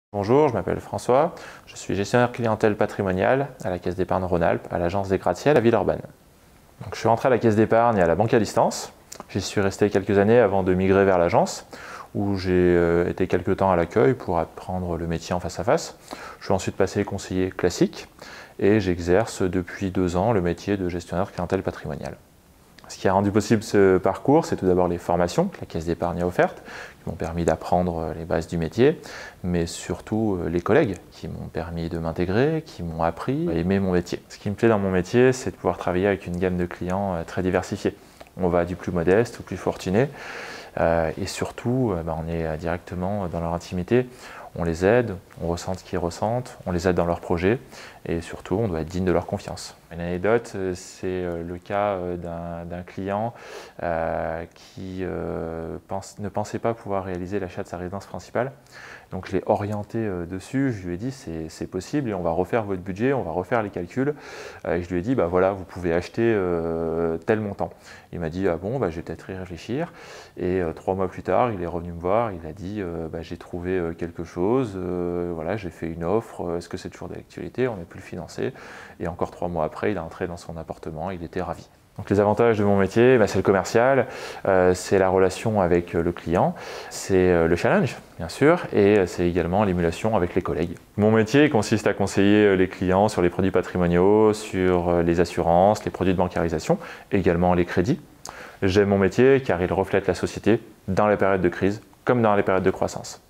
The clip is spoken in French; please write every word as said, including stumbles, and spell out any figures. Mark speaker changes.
Speaker 1: Bonjour, je m'appelle François, je suis gestionnaire clientèle patrimoniale à la Caisse d'épargne Rhône-Alpes, à l'agence des gratte-ciels à Villeurbanne. Donc, je suis rentré à la Caisse d'épargne et à la banque à distance. J'y suis resté quelques années avant de migrer vers l'agence, où j'ai euh, été quelques temps à l'accueil pour apprendre le métier en face à face. Je suis ensuite passé conseiller classique et j'exerce depuis deux ans le métier de gestionnaire clientèle patrimoniale. Ce qui a rendu possible ce parcours, c'est tout d'abord les formations que la Caisse d'épargne a offertes, qui m'ont permis d'apprendre les bases du métier, mais surtout les collègues qui m'ont permis de m'intégrer, qui m'ont appris à aimer mon métier. Ce qui me plaît dans mon métier, c'est de pouvoir travailler avec une gamme de clients très diversifiée. On va du plus modeste au plus fortuné, euh, et surtout, euh, bah, on est directement dans leur intimité. On les aide, on ressent ce qu'ils ressentent, on les aide dans leurs projets et surtout, on doit être digne de leur confiance. Une anecdote, c'est le cas d'un client euh, qui euh, pense, ne pensait pas pouvoir réaliser l'achat de sa résidence principale. Donc je l'ai orienté euh, dessus, je lui ai dit c'est possible et on va refaire votre budget, on va refaire les calculs. Euh, et je lui ai dit bah voilà, vous pouvez acheter euh, tel montant. Il m'a dit ah bon, bah, je vais peut-être y réfléchir. Et euh, trois mois plus tard, il est revenu me voir, il a dit euh, bah, j'ai trouvé euh, quelque chose, euh, voilà, j'ai fait une offre, est-ce que c'est toujours d'actualité, on a pu le financer. Et encore trois mois après, il est entré dans son appartement, il était ravi. Donc les avantages de mon métier, bah, c'est le commercial, euh, c'est la relation avec le client, c'est euh, le challenge bien sûr, et c'est également l'émulation avec les collègues. Mon métier consiste à conseiller les clients sur les produits patrimoniaux, sur les assurances, les produits de bancarisation, également les crédits. J'aime mon métier car il reflète la société dans les périodes de crise comme dans les périodes de croissance.